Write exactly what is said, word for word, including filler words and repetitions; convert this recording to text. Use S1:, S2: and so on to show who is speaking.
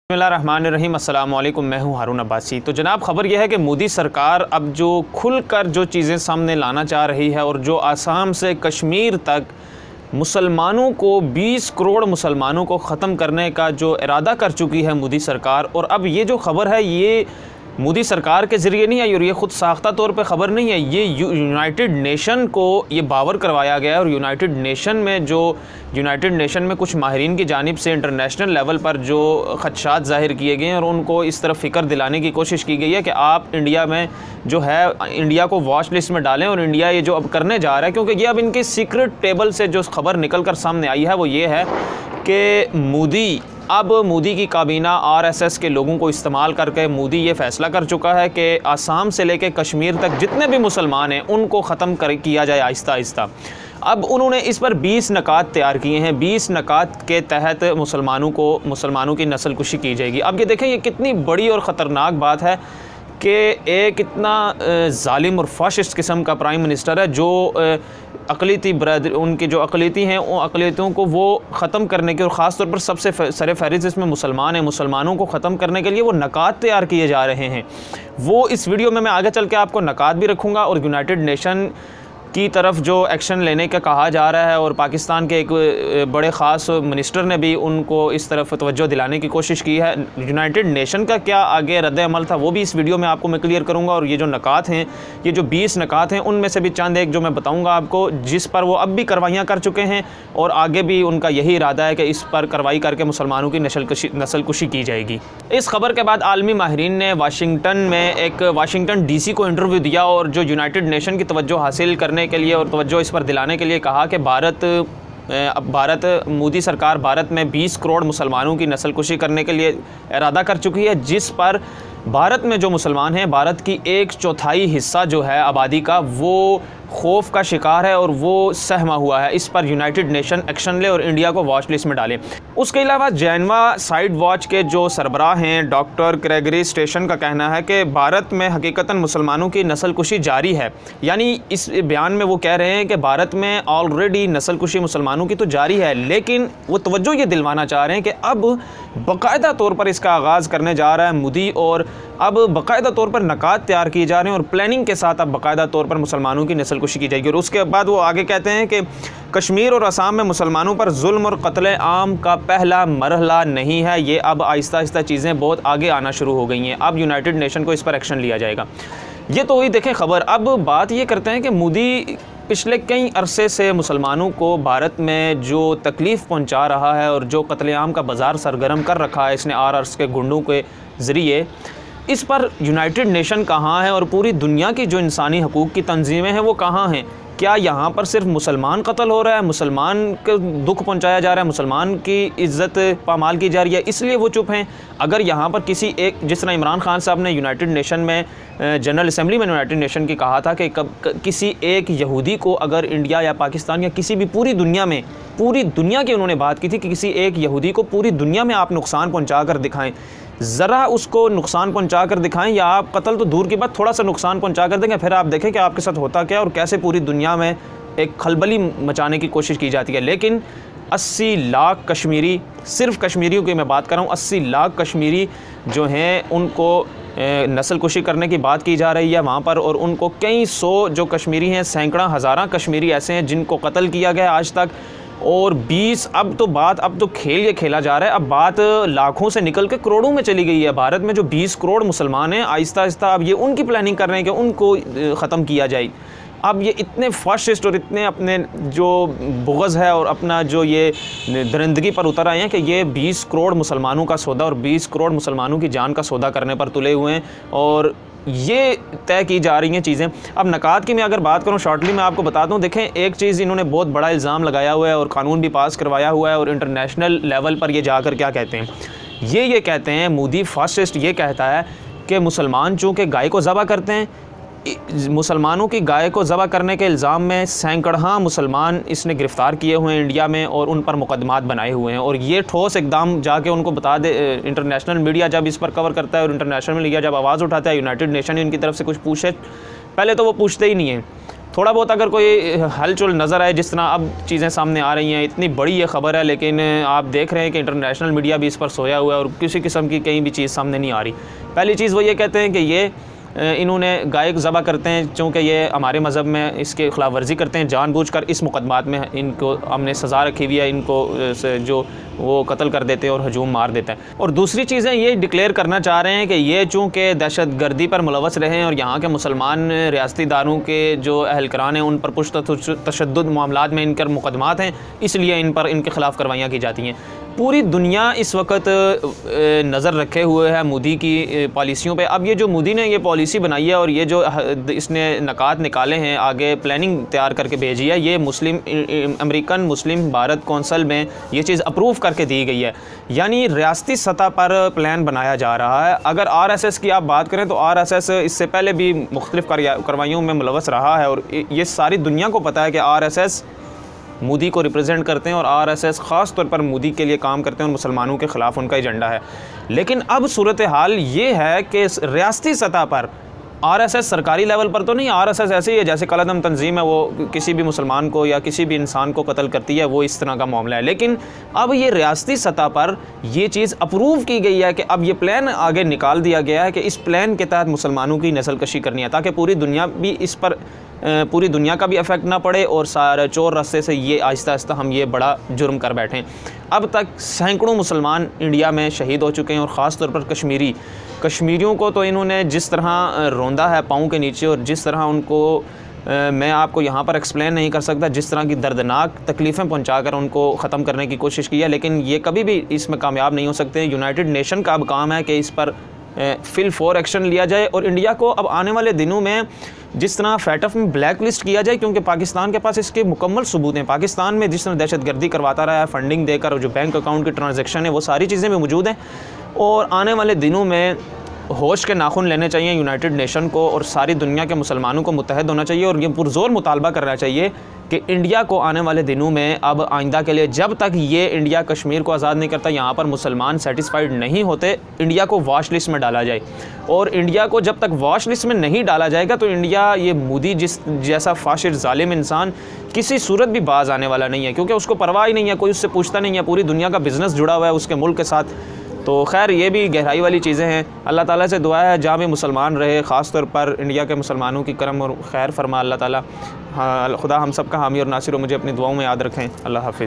S1: बिस्मिल्लाहिर्रहमानिर्रहीम अस्सलाम वालेकुम। मैं हूं हारून अब्बासी। तो जनाब, ख़बर यह है कि मोदी सरकार अब जो खुलकर जो चीज़ें सामने लाना चाह रही है और जो आसाम से कश्मीर तक मुसलमानों को बीस करोड़ मुसलमानों को ख़त्म करने का जो इरादा कर चुकी है मोदी सरकार। और अब ये जो ख़बर है ये मोदी सरकार के ज़रिए नहीं आई और ये ख़ुद साख्ता तौर पे ख़बर नहीं है, ये यूनाइटेड नेशन को ये बावर करवाया गया है। और यूनाइटेड नेशन में जो यूनाइटेड नेशन में कुछ माहिरीन की जानिब से इंटरनेशनल लेवल पर जो ख़दशात ज़ाहिर किए गए हैं और उनको इस तरफ फ़िक्र दिलाने की कोशिश की गई है कि आप इंडिया में जो है इंडिया को वॉच लिस्ट में डालें। और इंडिया ये जो अब करने जा रहा है, क्योंकि ये अब इनकी सीक्रेट टेबल से जो खबर निकल कर सामने आई है वो ये है कि मोदी अब मोदी की काबीना आरएसएस के लोगों को इस्तेमाल करके मोदी ये फ़ैसला कर चुका है कि आसाम से लेकर कश्मीर तक जितने भी मुसलमान हैं उनको ख़त्म कर किया जाए आहिस्ता आहिस्ता। अब उन्होंने इस पर बीस नकात तैयार किए हैं। बीस नकात के तहत मुसलमानों को मुसलमानों की नस्ल कुशी की जाएगी। अब ये देखें, ये कितनी बड़ी और ख़तरनाक बात है कि एक इतना ज़ालिम और फाशिस्ट किस्म का प्राइम मिनिस्टर है जो अक़लियती बरदरी उनके जो अक़लियती हैं उन अक़लियतों को वो ख़त्म करने के और ख़ास तौर पर सबसे सर फहरिस्त इसमें मुसलमान हैं, मुसलमानों को ख़त्म करने के लिए वो नकात तैयार किए जा रहे हैं। वो इस वीडियो में मैं आगे चल के आपको नकात भी रखूँगा और यूनाइटेड नेशन की तरफ जो एक्शन लेने का कहा जा रहा है और पाकिस्तान के एक बड़े ख़ास मिनिस्टर ने भी उनको इस तरफ तवज्जो दिलाने की कोशिश की है। यूनाइटेड नेशन का क्या आगे रद्द अमल था वो भी इस वीडियो में आपको मैं क्लियर करूंगा। और ये जो नकात हैं, ये जो बीस नकात हैं, उनमें से भी चंद एक जो मैं बताऊंगा आपको, जिस पर वो अब भी कार्रवाइयाँ कर चुके हैं और आगे भी उनका यही इरादा है कि इस पर कार्रवाई करके मुसलमानों की नस्ल कुशी नस्ल कुशी की जाएगी। इस खबर के बाद आलमी माहिरीन ने वाशिंगटन में एक वाशिंगटन डी सी को इंटरव्यू दिया और जो यूनाइटेड नेशन की तवज्जो हासिल करने के लिए और तवज्जो इस पर दिलाने के लिए कहा कि भारत अब भारत मोदी सरकार भारत में बीस करोड़ मुसलमानों की नस्ल कुशी करने के लिए इरादा कर चुकी है, जिस पर भारत में जो मुसलमान हैं, भारत की एक चौथाई हिस्सा जो है आबादी का, वो खौफ का शिकार है और वो सहमा हुआ है। इस पर यूनाइटेड नेशन एक्शन ले और इंडिया को वॉच लिस्ट में डाले। उसके अलावा जैनवा साइड वॉच के जो सरबराह हैं डॉक्टर ग्रेगरी स्टेशन का कहना है कि भारत में हकीकतन मुसलमानों की नस्ल कुशी जारी है। यानी इस बयान में वो कह रहे हैं कि भारत में ऑलरेडी नस्ल कुशी मुसलमानों की तो जारी है, लेकिन वो तवज्जो ये दिलवाना चाह रहे हैं कि अब बाकायदा तौर पर इसका आगाज़ करने जा रहा है मोदी और अब बाकायदा तौर पर नकात तैयार किए जा रहे हैं और प्लानिंग के साथ अब बाकायदा तौर पर मुसलमानों की नस्ल कुशी की जाएगी। और उसके बाद वो आगे कहते हैं कि कश्मीर और असम में मुसलमानों पर जुल्म और कत्ल आम का पहला मरहला नहीं है, ये अब आहिस्ता आहिस्ता चीज़ें बहुत आगे आना शुरू हो गई हैं। अब यूनाइटेड नेशन को इस पर एक्शन लिया जाएगा। ये तो हुई देखें खबर। अब बात ये करते हैं कि मोदी पिछले कई अरसे से मुसलमानों को भारत में जो तकलीफ़ पहुंचा रहा है और जो कत्लेआम का बाज़ार सरगर्म कर रखा है इसने आर आर के गुंडों के ज़रिए, इस पर यूनाइटेड नेशन कहाँ है और पूरी दुनिया की जो इंसानी हकूक़ की तंजीमें हैं वो कहाँ हैं? क्या यहाँ पर सिर्फ मुसलमान कत्ल हो रहा है, मुसलमान को दुख पहुँचाया जा रहा है, मुसलमान की इज़्ज़त पामाल की जा रही है, इसलिए वो चुप हैं? अगर यहाँ पर किसी एक, जिस तरह इमरान खान साहब ने यूनाइटेड नेशन में जनरल असम्बली में यूनाइटेड नेशन की कहा था कि कब किसी एक यहूदी को अगर इंडिया या पाकिस्तान या किसी भी पूरी दुनिया में, पूरी दुनिया की उन्होंने बात की थी कि किसी एक यहूदी को पूरी दुनिया में आप नुकसान पहुँचा कर दिखाएँ, ज़रा उसको नुकसान पहुंचा कर दिखाएं, या आप कत्ल तो दूर की बात थोड़ा सा नुकसान पहुंचा कर देंगे, फिर आप देखें कि आपके साथ होता क्या और कैसे पूरी दुनिया में एक खलबली मचाने की कोशिश की जाती है। लेकिन अस्सी लाख कश्मीरी, सिर्फ कश्मीरियों की मैं बात कर रहा हूँ, अस्सी लाख कश्मीरी जो हैं उनको नस्ल कुशी करने की बात की जा रही है वहाँ पर। और उनको कई सौ जो कश्मीरी हैं, सैकड़ा हज़ारा कश्मीरी ऐसे हैं जिनको कत्ल किया गया आज तक। और बीस, अब तो बात, अब तो खेल ये खेला जा रहा है, अब बात लाखों से निकल के करोड़ों में चली गई है। भारत में जो बीस करोड़ मुसलमान हैं, आहिस्ता आहिस्ता अब ये उनकी प्लानिंग कर रहे हैं कि उनको ख़त्म किया जाए। अब ये इतने फाशिस्ट और इतने अपने जो बुग़्ज़ है और अपना जो ये दरिंदगी पर उतर आए हैं कि ये बीस करोड़ मुसलमानों का सौदा और बीस करोड़ मुसलमानों की जान का सौदा करने पर तुले हुए हैं और ये तय की जा रही हैं चीज़ें। अब नकात की मैं अगर बात करूं शॉर्टली मैं आपको बताता हूं। देखें, एक चीज़ इन्होंने बहुत बड़ा इल्ज़ाम लगाया हुआ है और कानून भी पास करवाया हुआ है और इंटरनेशनल लेवल पर ये जाकर क्या कहते हैं, ये ये कहते हैं, मोदी फाशिस्ट ये कहता है कि मुसलमान चूँकि गाय को ज़बह करते हैं, मुसलमानों की गाय को ज़बह करने के इल्ज़ाम में सैकड़ा मुसलमान इसने गिरफ़्तार किए हुए हैं इंडिया में और उन पर मुकदमात बनाए हुए हैं। और ये ठोस इकदाम जाके उनको बता दे, इंटरनेशनल मीडिया जब इस पर कवर करता है और इंटरनेशनल मीडिया जब आवाज़ उठाता है, यूनाइटेड नेशन इनकी तरफ से कुछ पूछे, पहले तो वो पूछते ही नहीं हैं। थोड़ा बहुत अगर कोई हलचल नज़र आए, जिस तरह अब चीज़ें सामने आ रही हैं, इतनी बड़ी ये ख़बर है, लेकिन आप देख रहे हैं कि इंटरनेशनल मीडिया भी इस पर सोया हुआ है और किसी किस्म की कहीं भी चीज़ सामने नहीं आ रही। पहली चीज़ वो ये कहते हैं कि ये इन्होंने गाय ज़बह करते हैं, चूँकि ये हमारे मज़हब में इसके खिलाफ वर्जी करते हैं, जानबूझकर इस मुकदमात में इनको हमने सज़ा रखी हुई है, इनको जो वो कत्ल कर देते हैं और हजूम मार देते हैं। और दूसरी चीज़ें ये डिक्लेयर करना चाह रहे हैं कि ये चूँकि दहशत गर्दी पर मुलवस रहे हैं और यहाँ के मुसलमान रियासती इदारों के जो अहलकारान हैं उन पर पुश तशद्दुद मामलात में इनकर मुकदमात हैं, इसलिए इन पर इनके ख़िलाफ़ कार्रवाइयाँ की जाती हैं। पूरी दुनिया इस वक्त नज़र रखे हुए है मोदी की पॉलिसियों पे। अब ये जो मोदी ने ये पॉलिसी बनाई है और ये जो इसने नकात निकाले हैं, आगे प्लानिंग तैयार करके भेजी है, ये Muslim American Muslim Bharat council में ये चीज़ अप्रूव करके दी गई है, यानी रियासती सतह पर प्लान बनाया जा रहा है। अगर आर एस एस की आप बात करें तो आर एस एस इससे पहले भी मुख्तलिफ़ कार्रवाइयों में मुलवस रहा है और ये सारी दुनिया को पता है कि आर एस एस मोदी को रिप्रेजेंट करते हैं और आर एस एस ख़ास तौर पर मोदी के लिए काम करते हैं और मुसलमानों के ख़िलाफ़ उनका एजेंडा है। लेकिन अब सूरत हाल ये है कि रियासती सतह पर आर एस एस सरकारी लेवल पर तो नहीं, आर एस एस ऐसे ही है जैसे कलअदम तंजीम है, वो किसी भी मुसलमान को या किसी भी इंसान को कत्ल करती है, वो इस तरह का मामला है। लेकिन अब ये रियासती सतह पर ये चीज़ अप्रूव की गई है कि अब ये प्लान आगे निकाल दिया गया है कि इस प्लान के तहत मुसलमानों की नस्ल कशी करनी है, ताकि पूरी दुनिया भी इस पर पूरी दुनिया का भी इफ़ेक्ट ना पड़े और सारे चोर रास्ते से ये आहिस्ता आहिस्ता हम ये बड़ा जुर्म कर बैठें। अब तक सैकड़ों मुसलमान इंडिया में शहीद हो चुके हैं और ख़ास तौर पर कश्मीरी कश्मीरियों को तो इन्होंने जिस तरह रोंदा है पाँव के नीचे और जिस तरह उनको आ, मैं आपको यहाँ पर एक्सप्लेन नहीं कर सकता, जिस तरह की दर्दनाक तकलीफ़ें पहुँचाकर उनको ख़त्म करने की कोशिश की है, लेकिन ये कभी भी इसमें कामयाब नहीं हो सकते। यूनाइटेड नेशन का अब काम है कि इस पर फिल फोर एक्शन लिया जाए और इंडिया को अब आने वाले दिनों में जिस तरह फैटफ में ब्लैक लिस्ट किया जाए, क्योंकि पाकिस्तान के पास इसके मुकम्मल सबूत हैं। पाकिस्तान में जिस तरह दहशत गर्दी करवाता रहा है फंडिंग देकर और जो बैंक अकाउंट की ट्रांजैक्शन है वो सारी चीज़ें भी मौजूद हैं और आने वाले दिनों में होश के नाखून लेने चाहिए यूनाइटेड नेशन को और सारी दुनिया के मुसलमानों को मुत्तहद होना चाहिए और ये पुरज़ोर मुतालबा करना चाहिए कि इंडिया को आने वाले दिनों में अब आइंदा के लिए, जब तक ये इंडिया कश्मीर को आज़ाद नहीं करता, यहाँ पर मुसलमान सेटिस्फाइड नहीं होते, इंडिया को वॉच लिस्ट में डाला जाए। और इंडिया को जब तक वॉच लिस्ट में नहीं डाला जाएगा तो इंडिया ये मोदी जिस जैसा फाशिर जालिम इंसान किसी सूरत भी बाज आने वाला नहीं है, क्योंकि उसको परवाह ही नहीं है, कोई उससे पूछता नहीं है, पूरी दुनिया का बिज़नेस जुड़ा हुआ है उसके मुल्क के साथ। तो खैर ये भी गहराई वाली चीज़ें हैं। अल्लाह ताला से दुआ है जहाँ भी मुसलमान रहे, ख़ास तौर पर इंडिया के मुसलमानों की करम और खैर फरमा अल्लाह ताला। हाँ, खुदा हम सब का हामी और नासिर, मुझे अपनी दुआओं में याद रखें। अल्लाह हाफ़िज़।